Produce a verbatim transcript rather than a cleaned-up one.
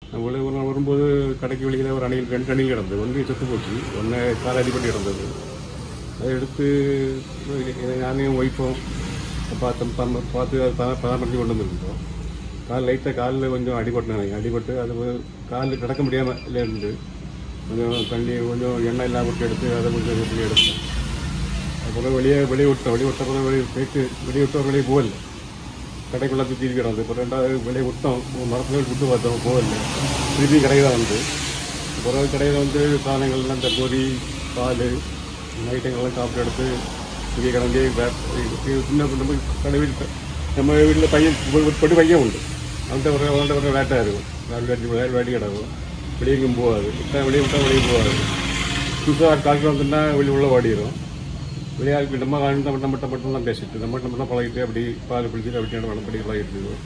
நம்மளே ஒரு நாள் வரும்போது கடைக்கு வெளியில் ஒரு அணியில் ரெண்டு அணியில் கிடந்தது. ஒன்று செத்து போச்சு, ஒன்று கால் அடிப்பட்டு கிடந்தது. அதை எடுத்து நானும் ஒய்ஃபும் பார்த்து பார்த்து அதை பராமரித்து கொண்டு வந்துருந்தோம். கால் லைட்டாக காலில் கொஞ்சம் அடிபட்டு அடிபட்டு அது காலில் கிடக்க முடியாமல் இல்லை இருந்து கொஞ்சம் தண்ணி கொஞ்சம் எண்ணெய் இல்லாமல் விட்டு எடுத்து அதை கொஞ்சம் வெளியே எடுத்தோம். அப்புறம் வெளியே வெளியே விட்டோம். வெளியே விட்ட பிறகு வெளியே போயிட்டு வெளியே விட்டோம். வெளியே போகல, கடைக்குள்ளே சுற்றி கிடந்து. இப்போ ரெண்டாவது வெளியே விட்டோம், மரத்துல விட்டு பார்த்தோம், போகல. திருப்பி கடையில் தான் வந்து பிறகு கடையில் வந்து சாதனங்கள்லாம் இந்த பொரி பால் ஐட்டங்கள்லாம் சாப்பிட்டு எடுத்து இங்கே கிடந்து சின்ன நம்ம கடை வீட்டில் நம்ம வீட்டில் பையன் பொட்டு பையன் உண்டு. அந்த ஒரு அந்த ஒரு வேட்டாக இருக்கும், வேல் வேட்டி வேல் வேட்டி கிடக்கும். வெளியேக்கும் போகாது, விட்டால் வெளியே விட்டால் வெளியே போகாது. புதுசாக காய்ச்சல் வந்துன்னா வெளியே உள்ள ஓடிடும். விளையாட்டு நம்ம நம்ம மட்டும் மட்டும் தான் பேசிட்டு நம்ம மட்டும் தான் பழகிட்டு அப்படி பால் பிடிச்சிட்டு அப்படி வளப்படி பழகிட்டு